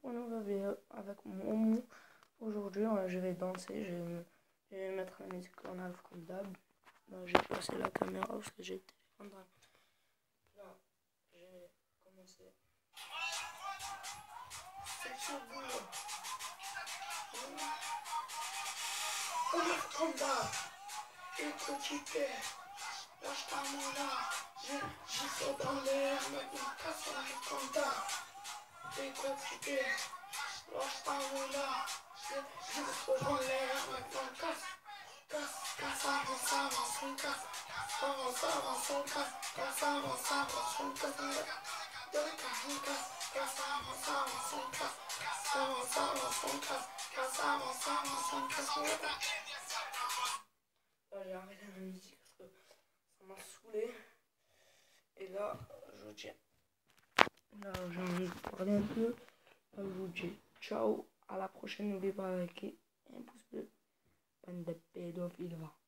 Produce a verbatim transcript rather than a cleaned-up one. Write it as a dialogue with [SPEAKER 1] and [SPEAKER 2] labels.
[SPEAKER 1] pour une nouvelle vidéo avec Momo. Aujourd'hui, euh, je vais danser, je vais, me, je vais mettre la musique en live comme d'hab. Là, j'ai passé la caméra parce que j'étais en train. Là, j'ai commencé. C'est sur boulot. On est comme d'hab. Écoute, tu t'es. Lâche ta main là. J'y saute dans l'air, maintenant casse la comme d'hab. Écoute, tu t'es. Lâche ta main là. J'y saute dans l'air, maintenant casse. Casse, casse, avance, avance, on casse. Avance, avance, on casse. Casse, avance, avance, on casse. De la casse, on casse. Casse, avance, avance, on casse. Avance, avance, on casse. Casse, avance, avance, on casse. Là, j'ai arrêté la musique parce que ça m'a saoulé. Et là, je vous dis. Là, j'ai envie de parler un peu. Là, je vous dis ciao. À la prochaine. N'oubliez pas de liker et un pouce bleu. Bande de pédophiles, va.